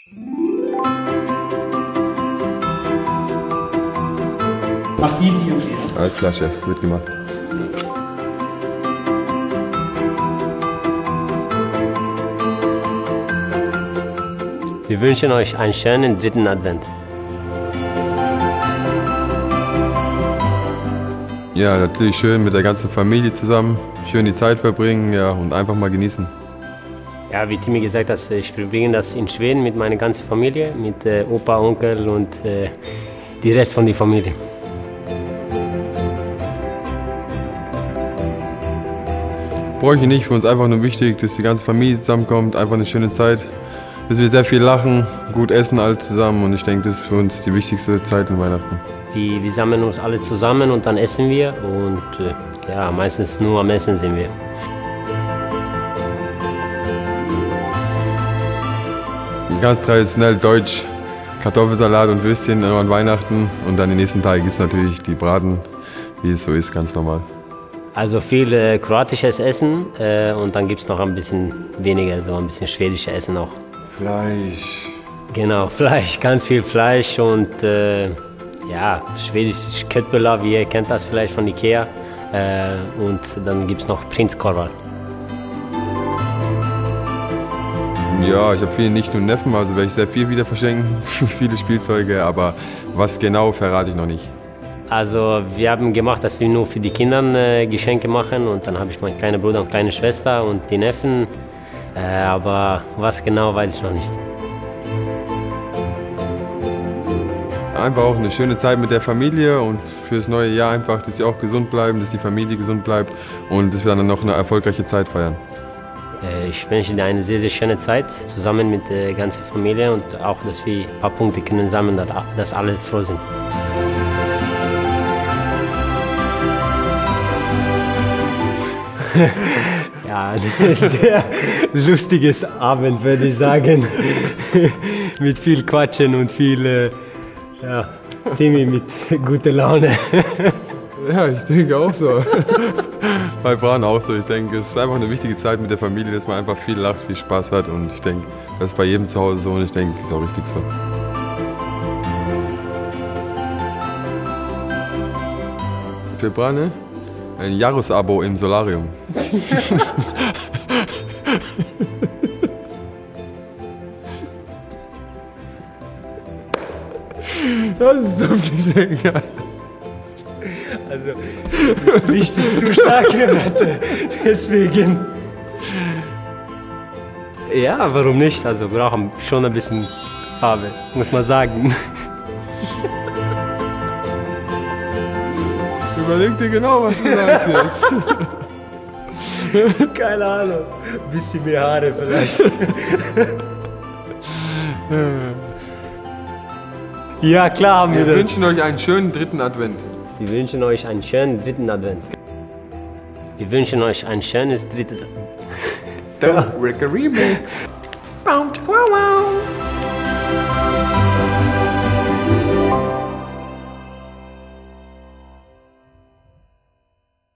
Mach Video. Alles klar, Chef, wird gemacht. Wir wünschen euch einen schönen 3. Advent. Ja, natürlich schön mit der ganzen Familie zusammen, schön die Zeit verbringen, ja, und einfach mal genießen. Ja, wie Timmy gesagt hat, ich verbringe das in Schweden mit meiner ganzen Familie, mit Opa, Onkel und die Rest von der Familie. Bräuchte ich nicht, für uns einfach nur wichtig, dass die ganze Familie zusammenkommt, einfach eine schöne Zeit, dass wir sehr viel lachen, gut essen alle zusammen und ich denke, das ist für uns die wichtigste Zeit in Weihnachten. Wir sammeln uns alle zusammen und dann essen wir und ja, meistens nur am Essen sind wir. Ganz traditionell deutsch, Kartoffelsalat und Würstchen an Weihnachten und dann die nächsten Tage gibt es natürlich die Braten, wie es so ist, ganz normal. Also viel kroatisches Essen und dann gibt es noch ein bisschen weniger, so ein bisschen schwedisches Essen auch. Fleisch. Genau, Fleisch, ganz viel Fleisch und ja, schwedisches Köttbullar, wie ihr kennt das vielleicht von Ikea. Und dann gibt es noch Prinskorvar. Ja, ich habe viele Nichten und Neffen, also werde ich sehr viel wieder verschenken, viele Spielzeuge, aber was genau verrate ich noch nicht. Also wir haben gemacht, dass wir nur für die Kinder Geschenke machen und dann habe ich meinen kleinen Bruder und kleine Schwester und die Neffen, aber was genau weiß ich noch nicht. Einfach auch eine schöne Zeit mit der Familie und fürs neue Jahr einfach, dass sie auch gesund bleiben, dass die Familie gesund bleibt und dass wir dann noch eine erfolgreiche Zeit feiern. Ich wünsche dir eine sehr, sehr schöne Zeit zusammen mit der ganzen Familie und auch, dass wir ein paar Punkte können sammeln, dass alle froh sind. Ja, ein sehr lustiges Abend, würde ich sagen. Mit viel Quatschen und viel ja, Timmy mit guter Laune. Ja, ich denke auch so. Bei Bran auch so. Ich denke, es ist einfach eine wichtige Zeit mit der Familie, dass man einfach viel lacht, viel Spaß hat und ich denke, das ist bei jedem zu Hause so und ich denke, das ist auch richtig so. Für Bran, ne? Ein Jahresabo im Solarium. Das ist so ein Geschenk. Also, das Licht ist zu stark geworden, deswegen. Ja, warum nicht? Also, wir brauchen schon ein bisschen Farbe, muss man sagen. Überleg dir genau, was du sagst jetzt. Keine Ahnung, ein bisschen mehr Haare vielleicht. Ja, klar haben wir das. Wir wünschen euch einen schönen 3. Advent. Wir wünschen euch einen schönen 3. Advent. Wir wünschen euch ein schönes 3. Don't Rick a Remix.